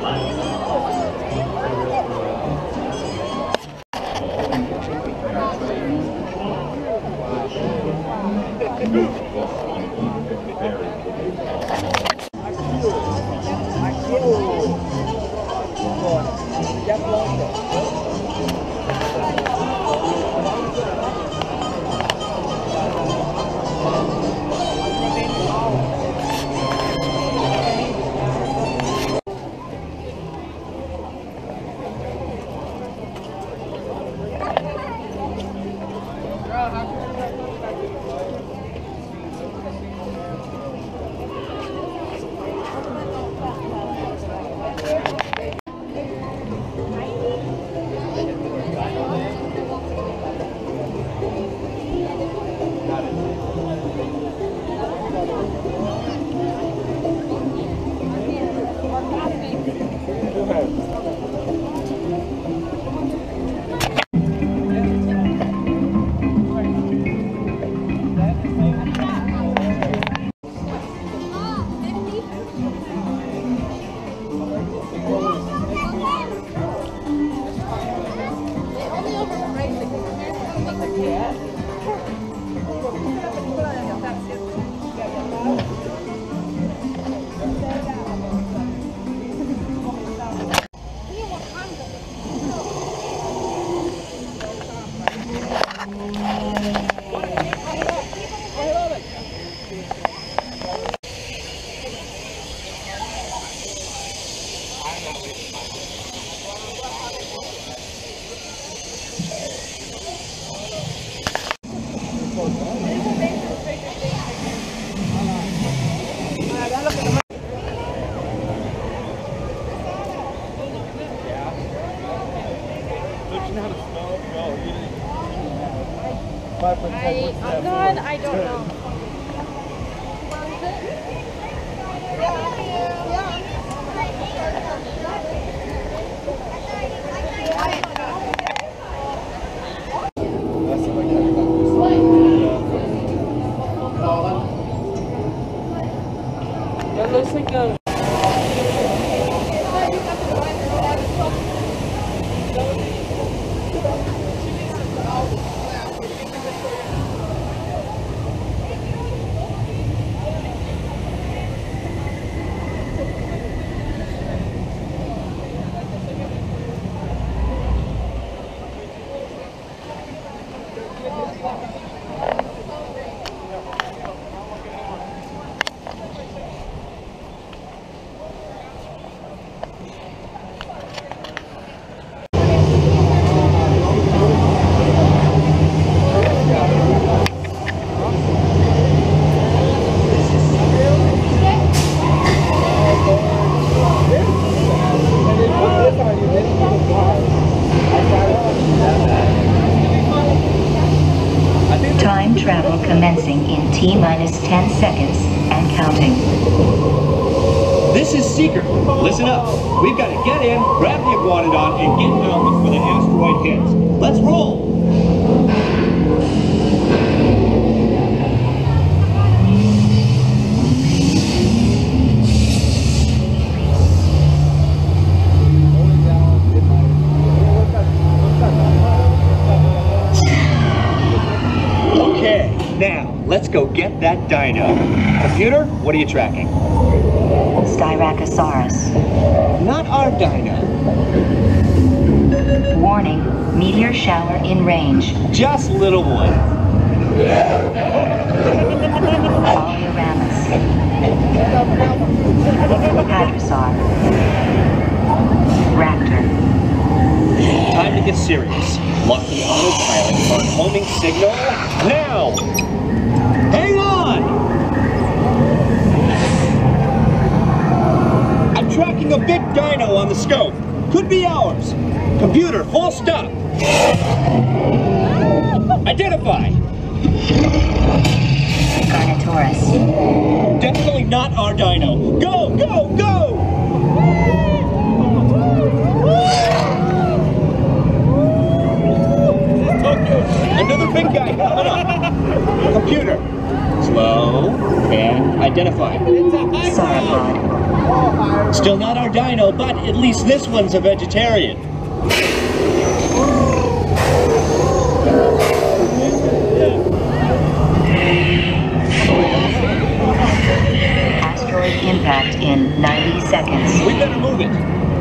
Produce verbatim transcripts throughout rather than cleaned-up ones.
I, oh God, I don't know. That looks like a... Time travel commencing in T minus ten seconds and counting. This is secret. Listen up. We've got to get in, grab the iguanodon, and get out before the asteroid hits. Let's roll! Now, let's go get that dino. Computer, what are you tracking? Styracosaurus. Not our dino. Warning, meteor shower in range. Just little one. Polyramus. Hadrosaur. Raptor. Time to get serious. Lock the autopilot on homing signal now! Hang on! I'm tracking a big dino on the scope. Could be ours. Computer, full stop. Identify. Carnotaurus. Definitely not our dino. Go, go, go! Another big guy coming up. Computer, slow and identify. Sauropod. Still not our dino, but at least this one's a vegetarian. Asteroid impact in ninety seconds. We better move it.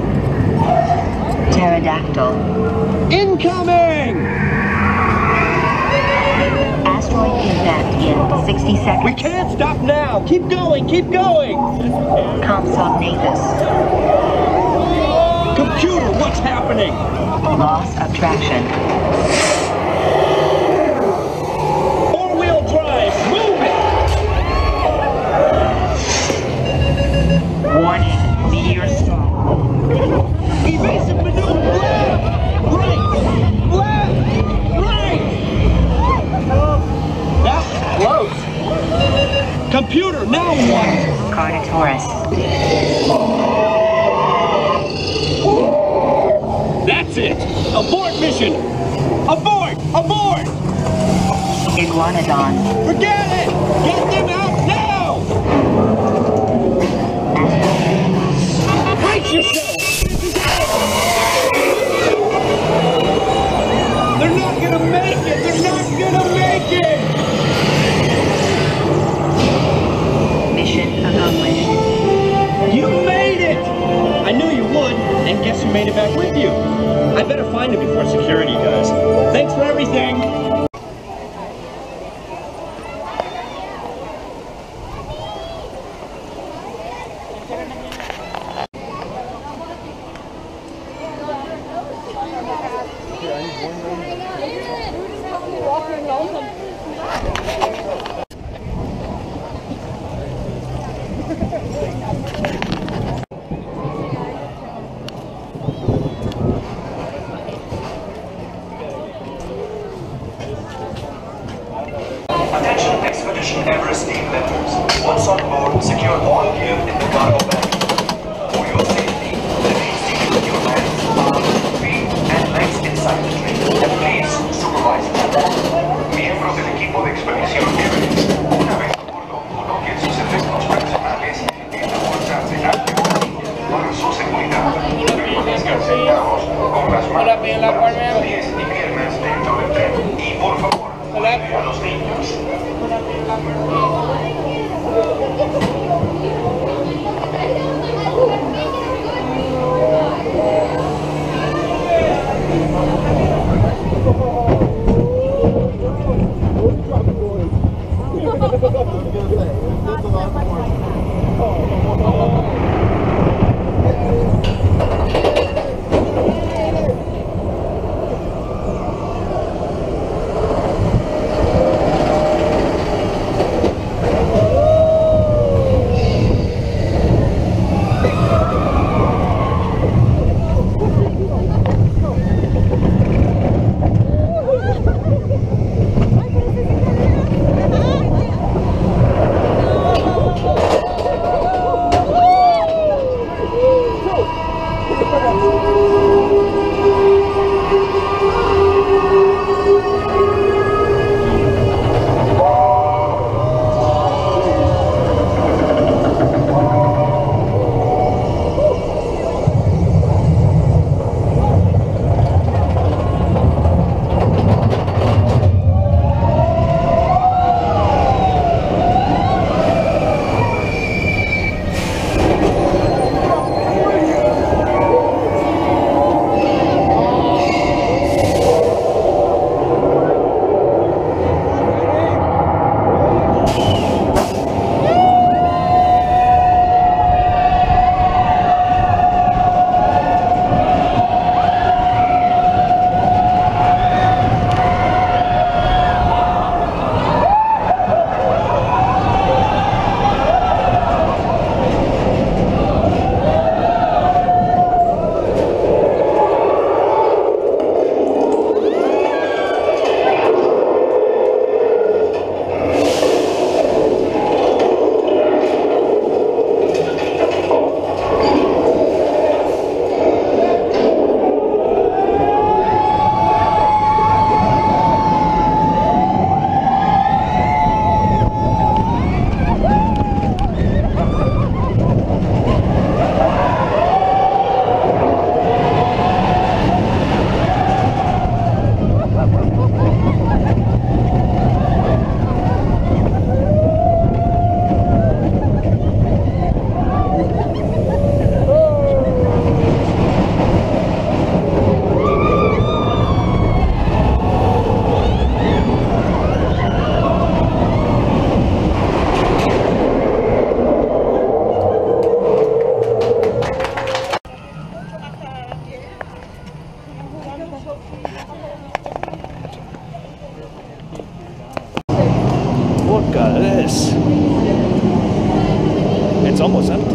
Pterodactyl. Incoming! Asteroid impact in sixty seconds. We can't stop now! Keep going, keep going! Compsognathus. Computer, what's happening? Loss of traction. Four-wheel drive, move it! Warning, meteor storm. Evasive maneuver, left! Right! Left! Right! That was close. Computer, now what? Carnotaurus. That's it! Abort mission! Abort! Abort! Iguanodon. Forget it! Get them out now! Brace yourself! They're not gonna make it! They're not gonna make it! Mission accomplished. You made it! I knew you would, and guess who made it back with you? I better find him before security does. Thanks for everything! Attention Expedition Anniversary members. Once on board, secure all gear in the cargo bag. For your safety, remain seated with your hands, arms, feet, and legs inside the train. And please supervise them. Miembros del equipo de expedición Everest. Una vez a bordo, coloquen sus efectos personales en la bolsa de aire para su seguridad. Permanezcan sentados con las manos, brazos, pies y piernas dentro del tren. Y por favor, cuiden a los niños. Look at this. It's almost empty.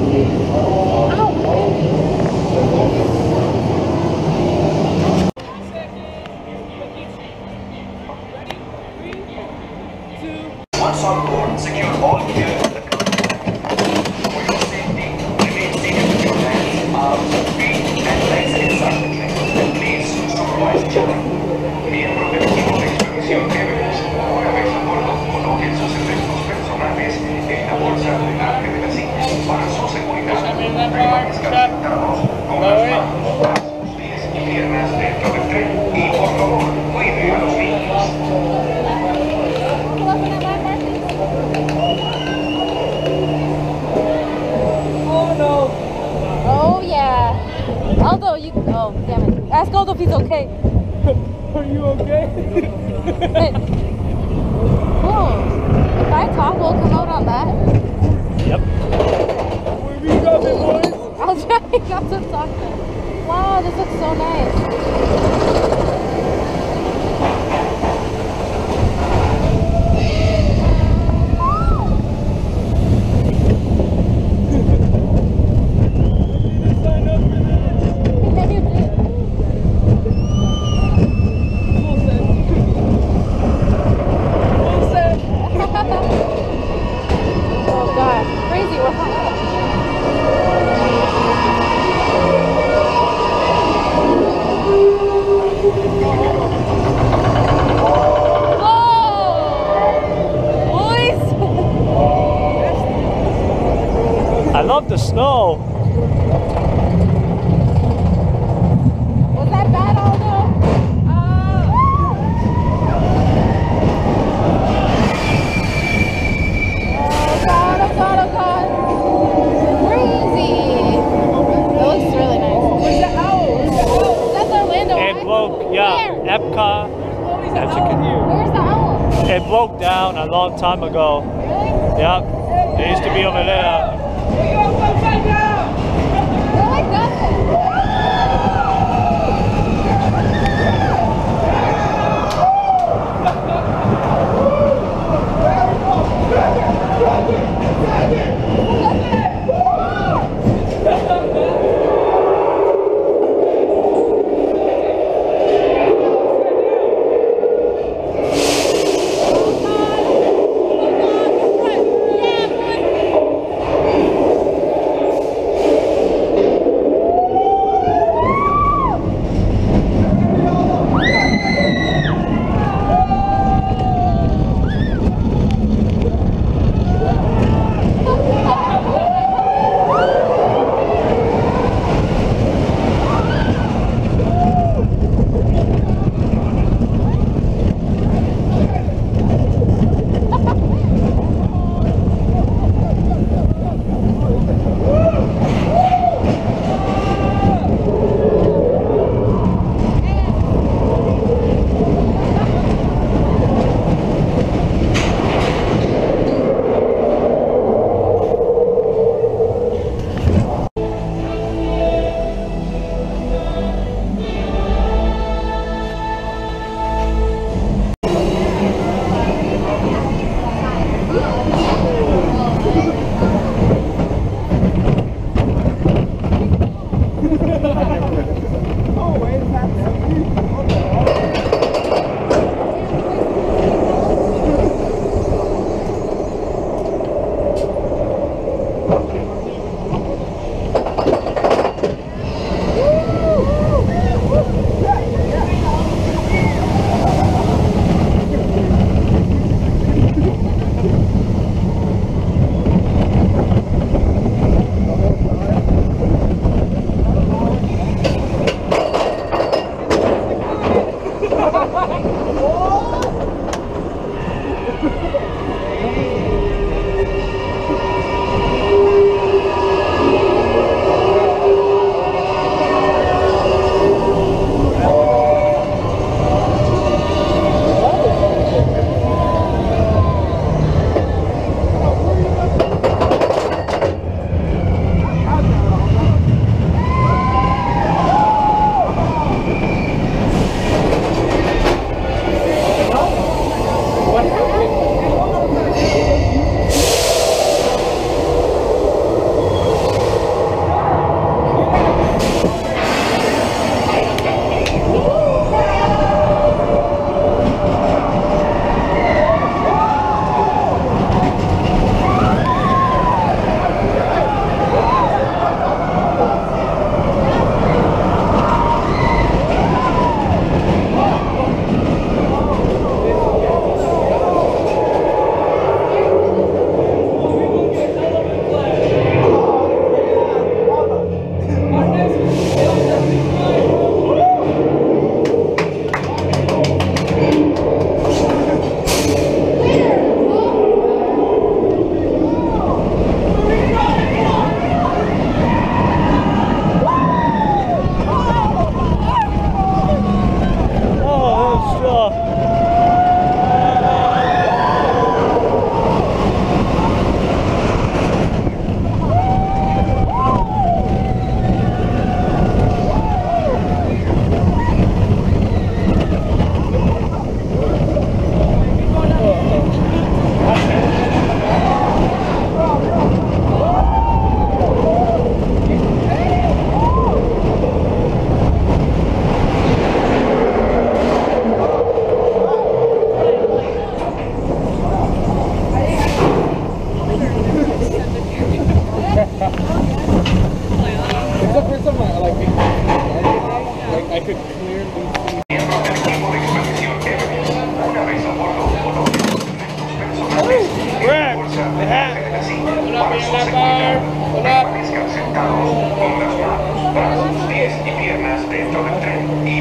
Once on board, secure all gear on the cargo bag. For your safety, remain seated with your hands, arms, feet, and legs inside the plane. And please supervise each other. Miembros del equipo de expedición Everest, una vez a bordo, coloquen sus efectos personales en la bolsa delante de la cinta. Para su seguridad, permanezcan sentados con las manos, brazos, pies y piernas dentro del tren. Y por favor, cuide a los niños. Oh yeah. Aldo, you. Oh damn it. Ask Aldo if he's okay. Are you okay? Cool. If I talk, we'll come out on that. Yep. Where we going, boys? I'll try not to talk then. Wow, this looks so nice. I love the snow. Was that bad, Aldo? Oh god, oh god, oh god. Crazy. It looks really nice. Where's the owl? That's Orlando, It right? broke, yeah, Where? Epcot. As you can hear. Where's the owl? It broke down a long time ago. Really? Yep. It used to be over there. Oh my goodness.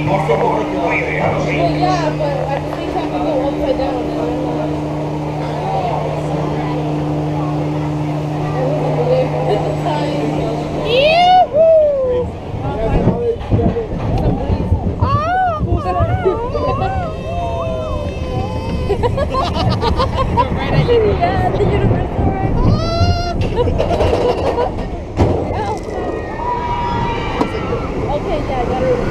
Por favor, cuide a los Well, niños. yeah, but at the same time, we go upside down. And I'm not. I wasn't aware at the time. Yoo-hoo! Some breeze. Oh! Yeah, the universal ride. Okay, Dad, got it.